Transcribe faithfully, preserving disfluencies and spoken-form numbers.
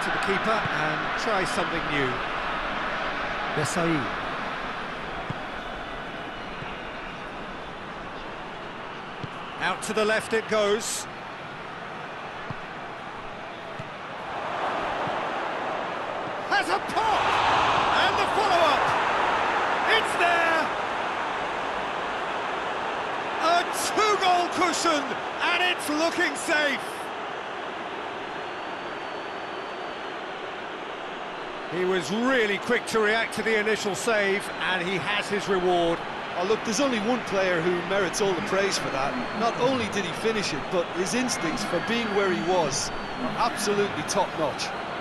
to the keeper and try something new. Besai. Out to the left it goes. Has a pop! And the follow-up! It's there! A two-goal cushion, and it's looking safe! He was really quick to react to the initial save, and he has his reward. Oh, look, there's only one player who merits all the praise for that. Not only did he finish it, but his instincts for being where he was are absolutely top-notch.